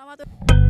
Selamat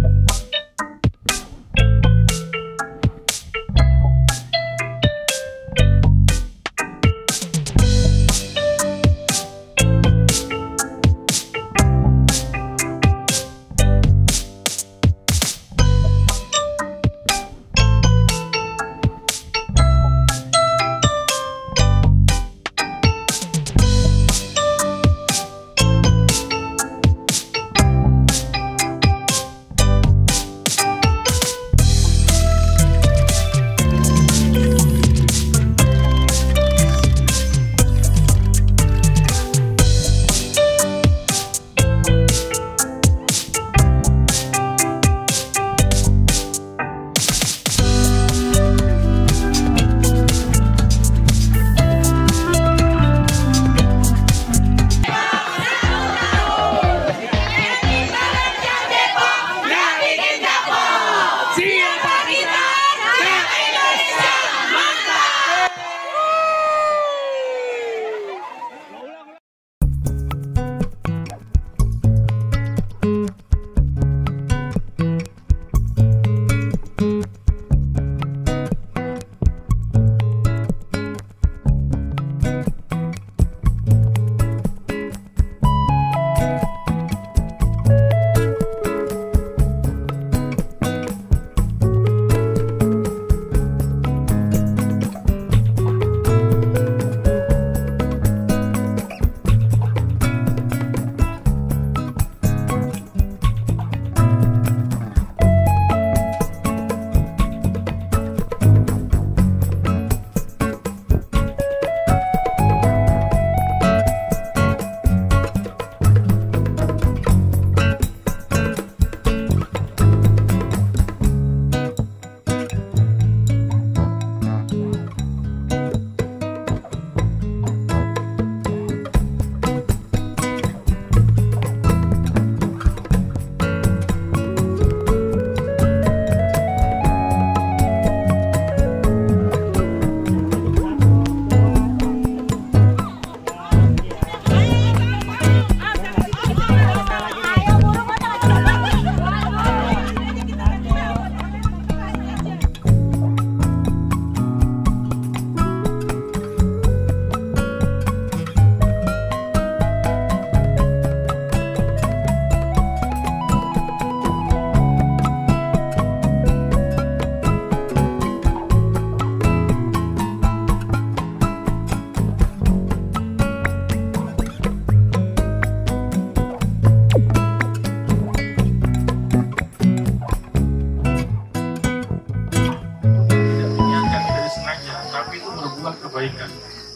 kebaikan.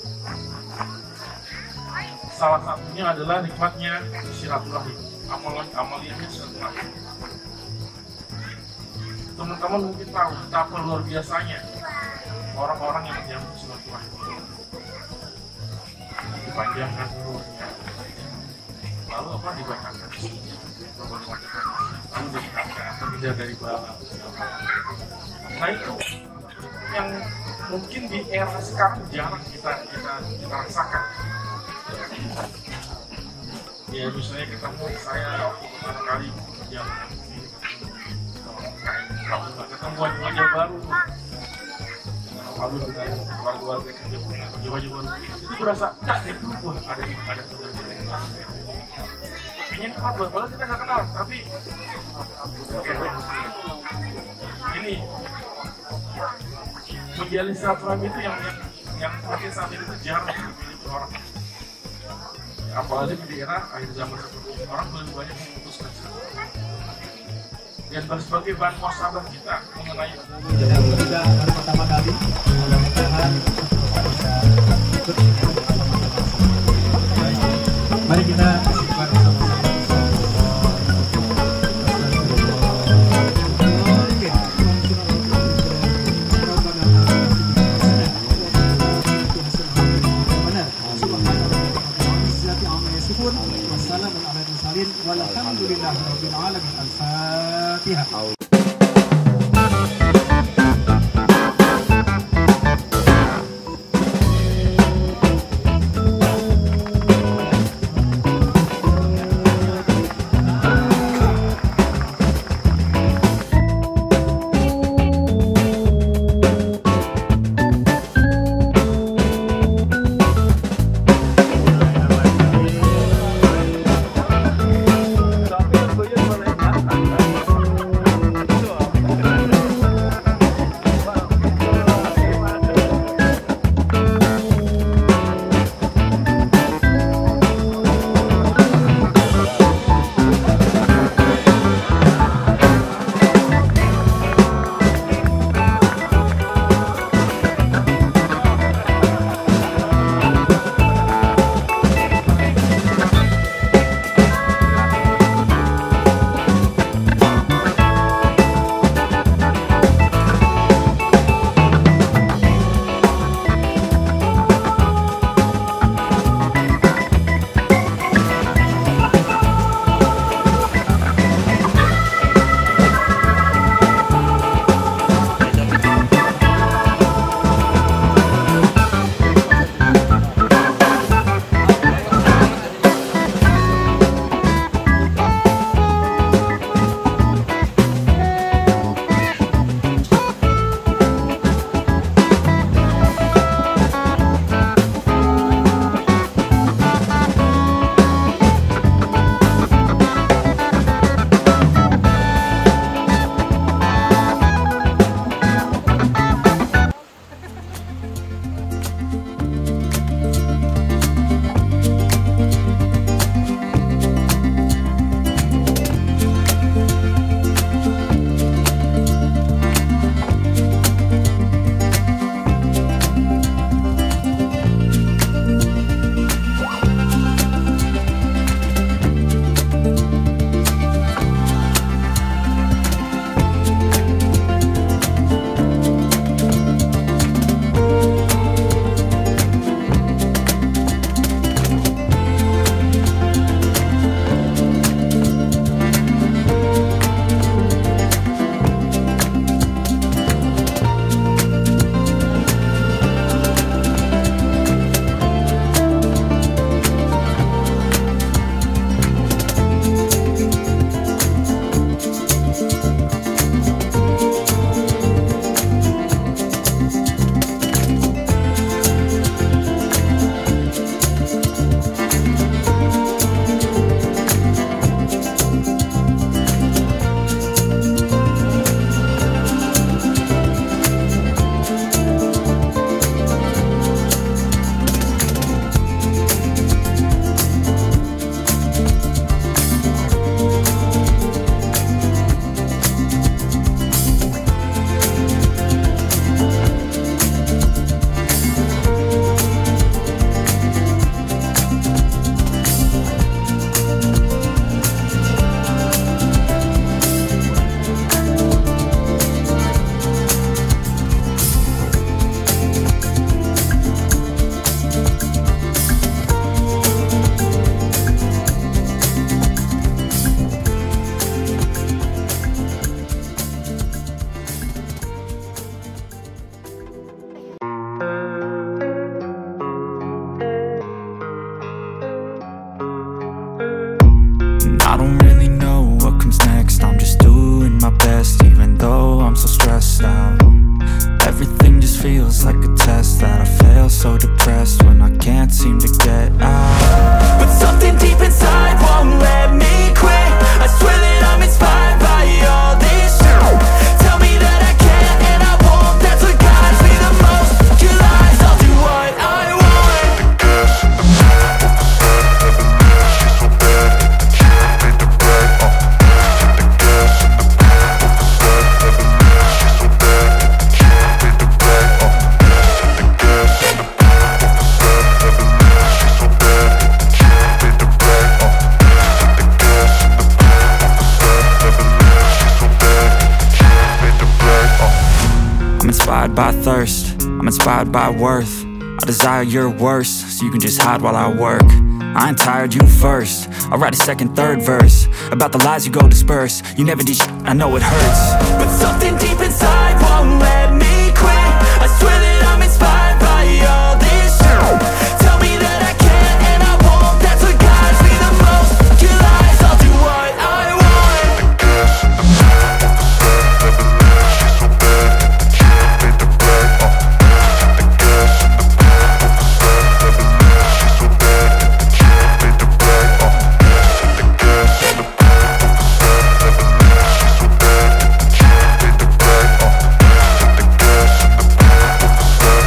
Salah satunya adalah nikmatnya silaturahim, amaliyahnya silaturahim. Teman-teman mungkin tahu betapa luar biasanya orang-orang yang menyambut silaturahim. Dipanjangkan umurnya, lalu apa dibacakan, lalu diingatkan terhindar dari bala. Nah itu yang mungkin di era sekarang jarang kita rasakan. Ya misalnya ketemu saya pertama kali yang kalau nggak ketemu wajah baru, lalu dengan keluarga kerja baju baru, itu berasa itu pun ada saudara kayaknya tempat padahal kita nggak kenal, tapi ini menjalin silaturahmi itu yang mungkin saat ini itu jarang dimiliki orang. Apalagi di era akhir zaman seperti ini, orang lebih banyak memutuskan dan sebagai bahan muhasabah kita mengenai yang ketiga baru pertama kali, mudah-mudahan bisa ikut. Mari kita istighfar bersama-sama. Walhamdulillahirabbil alamin. Al-Fatihah. inspired by thirst, I'm inspired by worth. I desire your worst, so you can just hide while I work. I ain't tired, you first. I'll write a second, third verse about the lies you go disperse. You never did shit, I know it hurts, but something deep inside won't let me quit. I swear that I'm inspired by all this shit. Tell me that I can and I won't. That's what guides me the most. Your lies, I'll do what I want. The gas in the back of the set, never let she so bad. She done made the bag. The gas in the back of the set, never let she so bad. She done made the bag. The gas in the back of the set, never let she so bad. She done made the bag. The gas in the back of the set.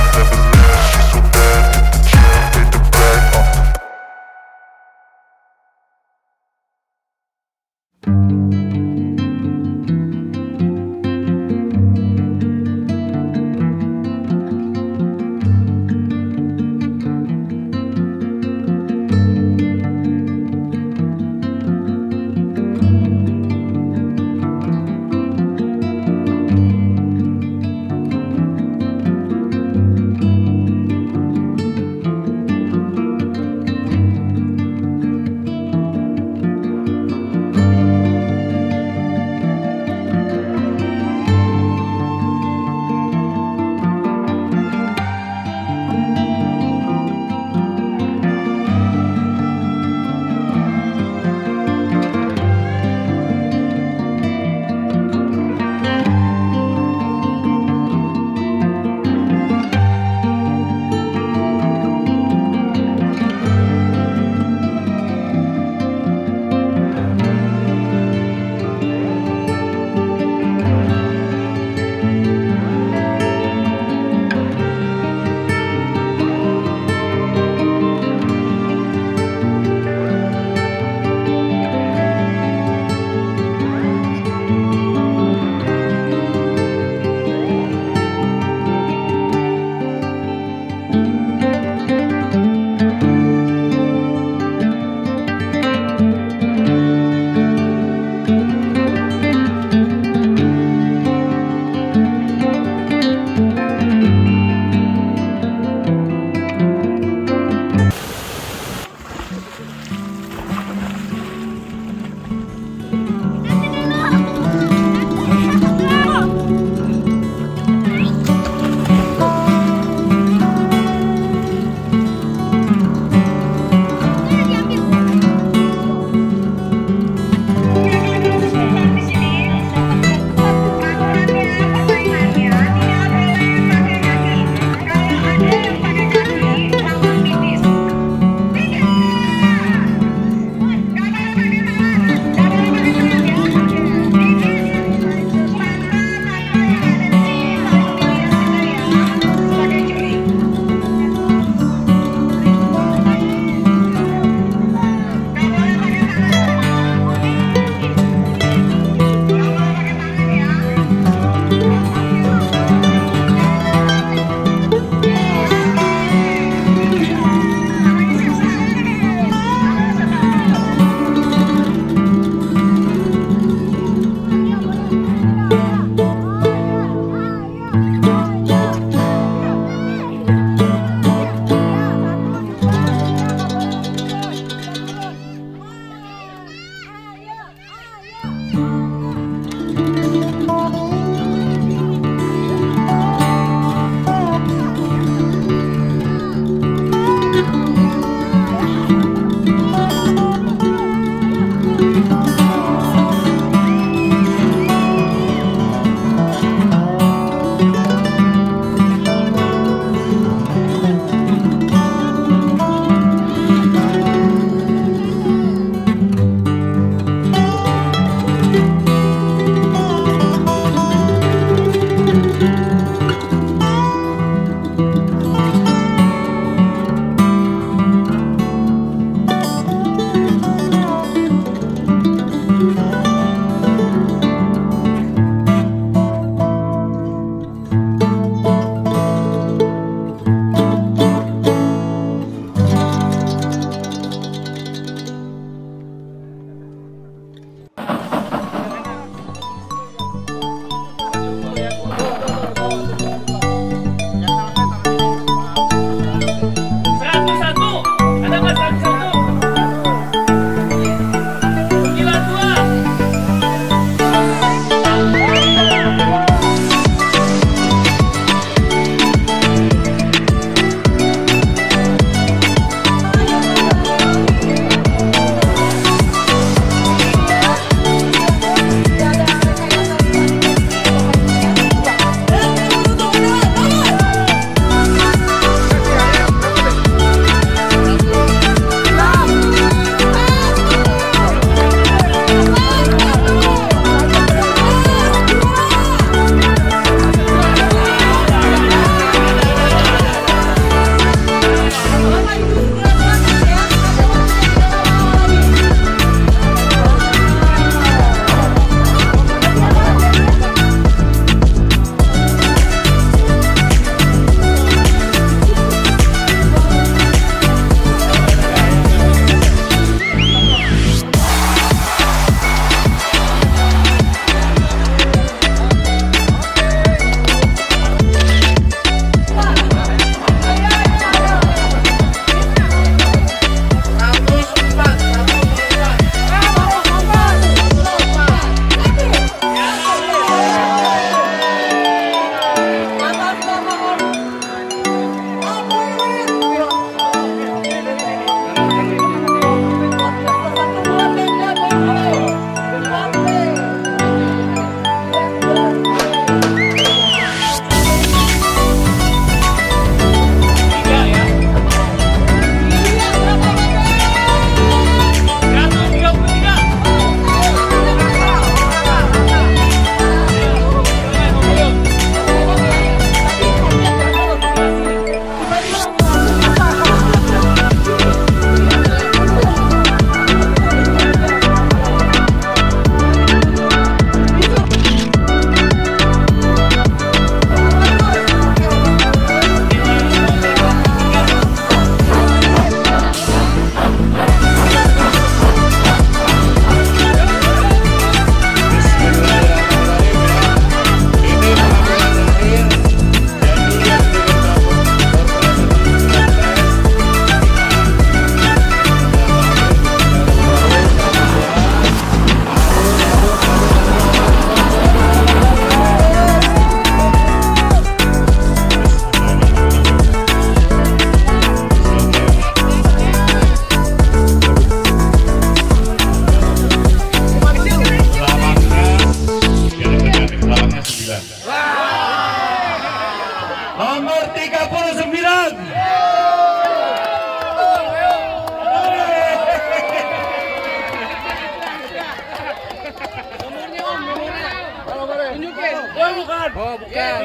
Tunjukin. Oh, bukan. Oh, bukan.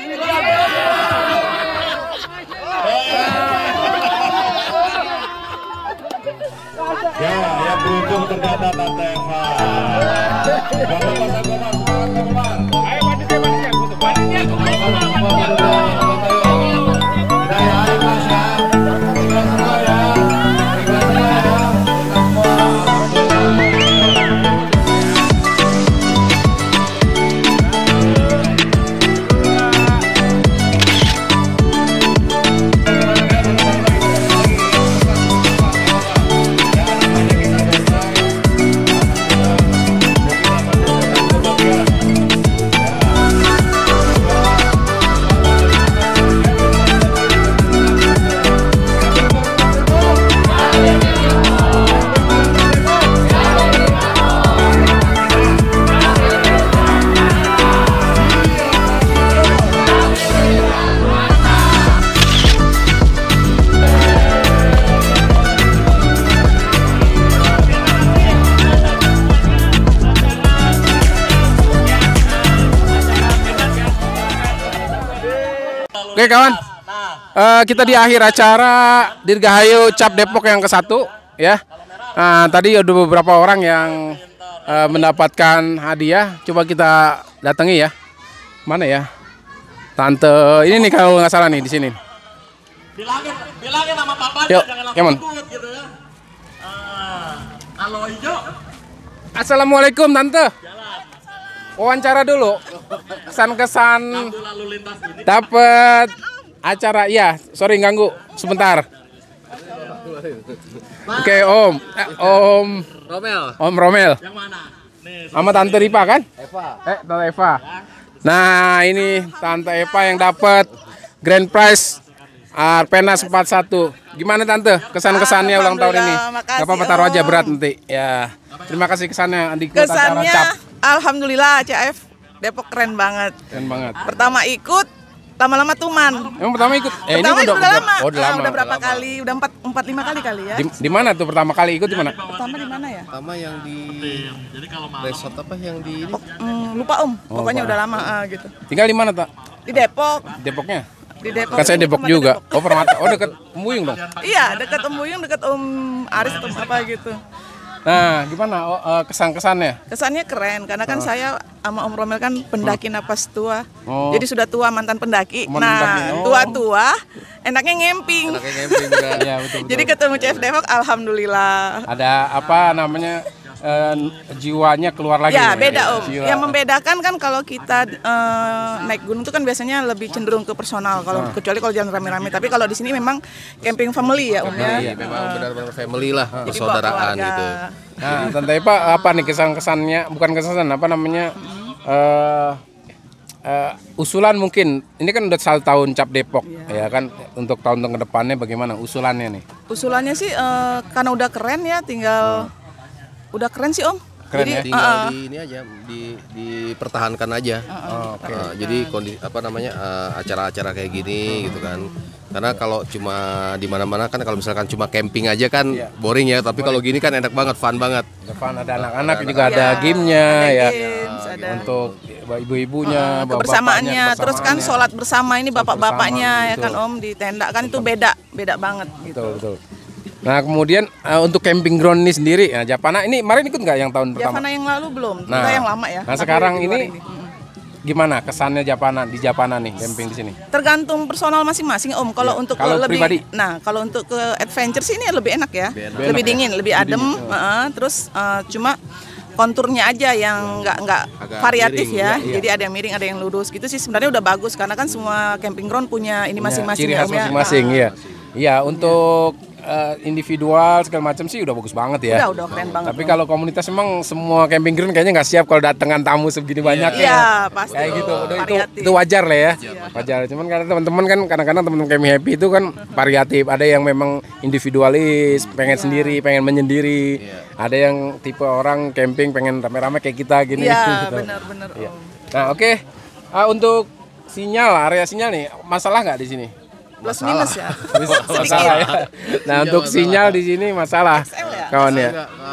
39. Ya, yang beruntung ternyata Tante Eva. Ayo panitia, foto panitia. Oke kawan, kita di akhir acara Dirgahayu Cap Depok yang ke-1 ya. Nah, tadi ada beberapa orang yang mendapatkan hadiah. Coba kita datangi ya. Mana ya? Tante ini nih kalau nggak salah nih di sini. Bilangin sama papanya Yuk, jangan come on. langsung ikut gitu ya. Halo hijau. Assalamualaikum Tante. Wawancara dulu. Kesan-kesan Lalu lintas ini. dapat acara ya. Sorry ganggu sebentar. Oke Om. Om Romel. Om Romel. Yang mana? Nih, Sama Tante Ripa kan? Eva. Tante Eva. Nah, ini Tante Eva yang dapat grand prize Arpenas 41. Gimana Tante? Kesan-kesannya ulang tahun ini? Makasih, Gak apa-apa taruh aja Om. berat nanti. Ya. Terima kasih kesannya di acara Kesannya, Cap. alhamdulillah CF Depok keren banget. Keren banget. Pertama ikut, lama-lama tuman. Emang pertama ikut? Pertama ikut udah lama. Oh, udah lama. Udah berapa kali? Udah 4-5 kali ya. Di mana tuh pertama kali ikut di mana? Pertama di mana ya? Pertama yang di resort apa yang di ini? Lupa Om. Pokoknya udah lama gitu. Tinggal di mana, Tak? Di Depok. Depoknya? Di Depok. Kan saya Depok Permata juga. Depok. Oh, Permata. Oh, dekat Embuyung dong. Iya, dekat Om Buyung, dekat Om Aris atau apa gitu. Nah, gimana kesan-kesannya? Kesannya keren karena kan saya sama Om Romel kan pendaki napas tua. Oh. Jadi sudah tua mantan pendaki. Mantan pendaki, Nah, oh. tua-tua enaknya ngemping. Kayak camping udah. Iya, betul. Jadi ketemu CF Depok alhamdulillah. Ada apa namanya? Jiwanya keluar lagi. Ya, beda Om. Jiwa. Yang membedakan kan kalau kita naik gunung itu kan biasanya lebih cenderung ke personal kalau kecuali kalau jalan rame-rame. Tapi kalau di sini memang camping family ya Om ya. Iya, memang benar-benar family lah, Jadi bawa persaudaraan keluarga. gitu. Nah, Tante Eva apa nih kesan-kesannya? Bukan kesan apa namanya? Usulan mungkin. Ini kan udah 1 tahun Cap Depok ya kan, untuk tahun ke depannya bagaimana usulannya nih? Usulannya sih karena udah keren ya, tinggal udah keren sih Om. Keren Jadi ya? Tinggal di ini aja, dipertahankan aja. Oke. Jadi acara-acara kayak gini gitu kan. Karena kalau cuma di mana-mana kan kalau misalkan cuma camping aja kan boring ya, tapi kalau gini kan enak banget, fun banget. Depan ada anak-anak juga ada Iya, gamenya ada ya. games, ada Untuk ibu-ibunya, kebersamaannya, terus kan kebersamaannya. sholat bersama ini bapak-bapaknya ya betul. kan Om di tenda kan itu beda banget gitu. Betul, betul. Nah, kemudian untuk camping ground ini sendiri, ya Japana ini kemarin ikut nggak yang tahun pertama? Javana yang lalu belum, Nah, kita yang lama ya. nah Tapi sekarang di luar ini gimana kesannya Japana di Japana nih camping di sini? tergantung personal masing-masing Om. Kalau untuk Kalau lebih, pribadi? nah kalau untuk ke adventure sih ini lebih enak ya, enak lebih dingin, lebih adem, terus cuma konturnya aja yang nggak Agak variatif miring, ya. iya. Jadi ada yang miring, ada yang lurus gitu sih sebenarnya udah bagus karena kan semua camping ground punya ini masing-masing Ciri ya, khas Om ya. masing-masing, iya. Iya, untuk individual segala macam sih udah bagus banget ya. Udah keren banget. Tapi kalau komunitas emang semua camping ground kayaknya nggak siap kalau datangan tamu segini banyak ya. Iya, pasti. Kayak gitu. Udah, Variatif. itu wajar lah ya. Wajar. Cuman karena teman-teman kan kadang-kadang teman-teman camping happy itu kan variatif. Ada yang memang individualis, pengen sendiri, pengen menyendiri. Ada yang tipe orang camping pengen rame-rame kayak kita gini. Iya, gitu. benar-benar Iya. Om. Nah, oke. Untuk sinyal, area sinyal nih, masalah nggak di sini? Plus minus ya. Masalah ya. Nah, untuk sinyal di sini masalah. XL ya? Kawan ya. Simpati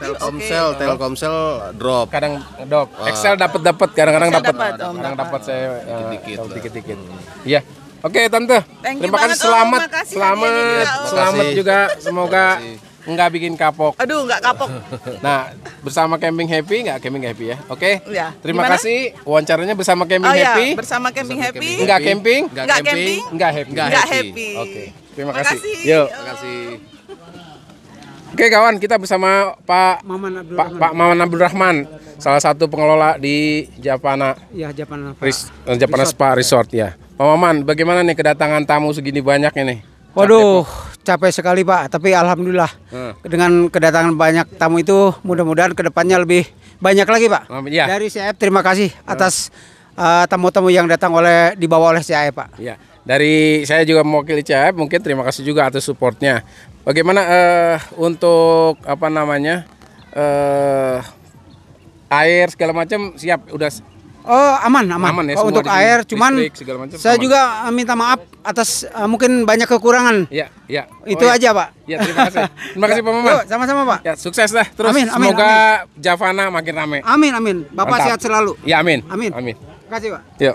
Telkomsel drop. Kadang drop. Excel dapat kadang-kadang Excel dapat. dapat, Om. Kadang dapat saya Dikit-dikit lah. dikit-dikit. Iya. Oke, Tante. Thank you Terima kasih, banget, Om. selamat. Makasih Selamat. hadiahnya juga, Om. Selamat Makasih. juga. Semoga nggak bikin kapok. Aduh, nggak kapok. Nah, bersama Camping Happy nggak Camping Happy ya? Oke. Ya. Terima Gimana? kasih wawancaranya bersama Camping Oh ya, Happy. bersama Camping Happy. Nggak camping? Nggak camping. Nggak happy. Nggak happy. Oke. Terima Makasih. kasih. Yuk. Terima kasih. Oke kawan, kita bersama Pak Maman Abdurrahman, salah satu pengelola di Japana Ya, Japana. Japana Spa Resort ya. Pak Maman, bagaimana nih kedatangan tamu segini banyak ini? Waduh, capek sekali Pak. Tapi alhamdulillah dengan kedatangan banyak tamu itu mudah-mudahan kedepannya lebih banyak lagi Pak. Iya. Dari CAF terima kasih atas tamu-tamu yang datang dibawa oleh CAF Pak. Ya, dari saya juga mewakili CAF, mungkin terima kasih juga atas supportnya. Bagaimana untuk apa namanya air segala macam siap udah. Oh aman ya, Kalau semua untuk di sini, air, cuman listrik, segala macam saya aman. juga minta maaf atas mungkin banyak kekurangan. Ya. Itu ya. aja Pak. Ya, terima kasih. Terima kasih Pak Maman. Yuk, sama-sama Pak. Ya, sukses lah terus. Amin, Semoga Javana makin rame. Amin. Bapak Mantap. sehat selalu. Ya, amin. Amin. Terima kasih Pak. Yuk.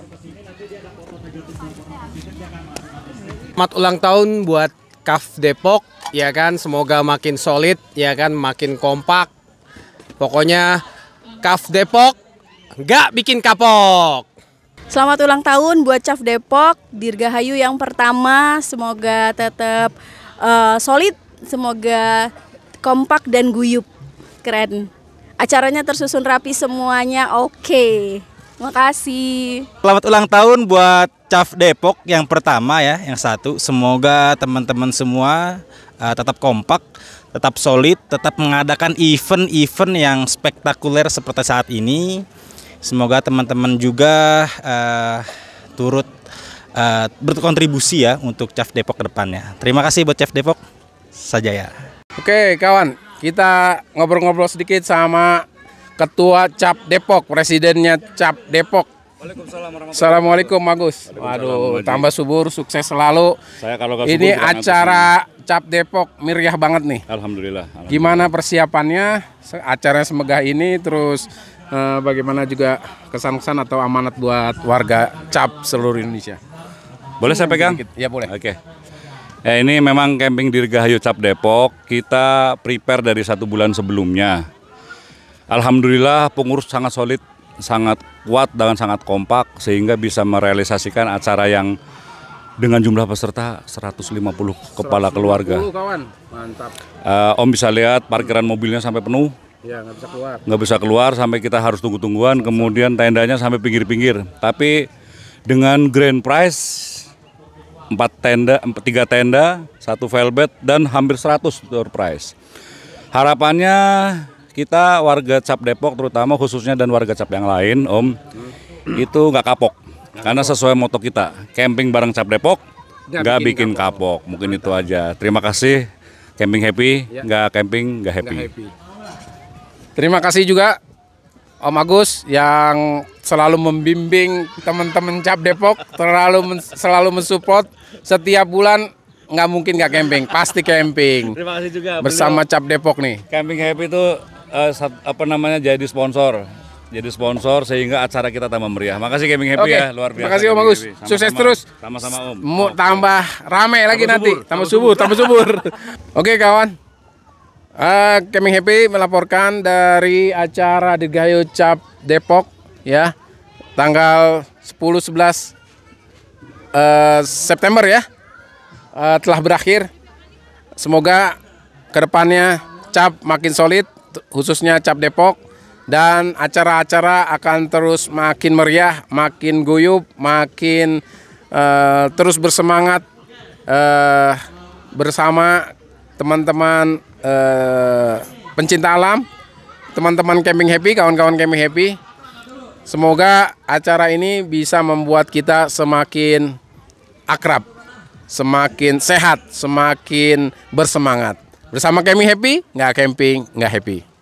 Selamat ulang tahun buat CAF Depok, ya kan, semoga makin solid, ya kan, makin kompak. Pokoknya CAF Depok nggak bikin kapok. Selamat ulang tahun buat CAF Depok, Dirgahayu yang pertama, semoga tetap solid, semoga kompak dan guyup, keren. Acaranya tersusun rapi semuanya, oke. Makasih. Selamat ulang tahun buat CAF Depok yang pertama ya, yang satu. Semoga teman-teman semua tetap kompak, tetap solid, tetap mengadakan event-event yang spektakuler seperti saat ini. Semoga teman-teman juga turut berkontribusi ya untuk CAF Depok ke depannya. Terima kasih buat CAF Depok. Sajaya. Oke, kawan, kita ngobrol-ngobrol sedikit sama Ketua CAF Depok, Presidennya CAF Depok. Assalamualaikum Agus. Waduh, tambah subur, sukses selalu. Saya kalau ini acara CAF Depok meriah banget nih. Alhamdulillah. Gimana persiapannya? Acaranya semegah ini, terus bagaimana juga kesan-kesan atau amanat buat warga CAF seluruh Indonesia? Boleh saya pegang? Ya boleh. Oke. Ini memang camping Dirgahayu CAF Depok. Kita prepare dari 1 bulan sebelumnya. Alhamdulillah pengurus sangat solid, sangat kuat dan sangat kompak sehingga bisa merealisasikan acara yang dengan jumlah peserta 150 kepala keluarga. Kawan, mantap. Om bisa lihat parkiran mobilnya sampai penuh. Ya, nggak bisa keluar. Nggak bisa keluar sampai kita harus tunggu-tungguan. Kemudian tendanya sampai pinggir-pinggir. Tapi dengan grand prize 3 tenda, 1 velvet dan hampir 100 door prize. Harapannya kita warga CAF Depok terutama khususnya dan warga CAF yang lain Om itu nggak kapok karena sesuai moto kita camping bareng CAF Depok nggak bikin kapok. Mungkin itu aja. Terima kasih. Camping happy, nggak camping nggak happy. Terima kasih juga Om Agus yang selalu membimbing teman-teman CAF Depok, selalu mensupport setiap bulan. Nggak mungkin nggak camping, pasti camping. Terima kasih juga bersama CAF Depok nih. Camping happy itu jadi sponsor sehingga acara kita tambah meriah. Makasih Camping Happy ya, luar biasa. Terima kasih Om Agus. Sukses terus. Sama-sama Om. Tambah rame lagi nanti, tambah subur. Oke kawan. Camping Happy melaporkan dari acara Dirgahayu CAF Depok ya. Tanggal 10-11 September ya. Telah berakhir. Semoga kedepannya CAF makin solid, khususnya CAF Depok, dan acara-acara akan terus makin meriah, makin guyup, makin terus bersemangat bersama teman-teman pencinta alam, teman-teman Camping Happy, kawan-kawan Camping Happy. Semoga acara ini bisa membuat kita semakin akrab, semakin sehat, semakin bersemangat. Bersama Camping Happy, nggak camping, nggak happy.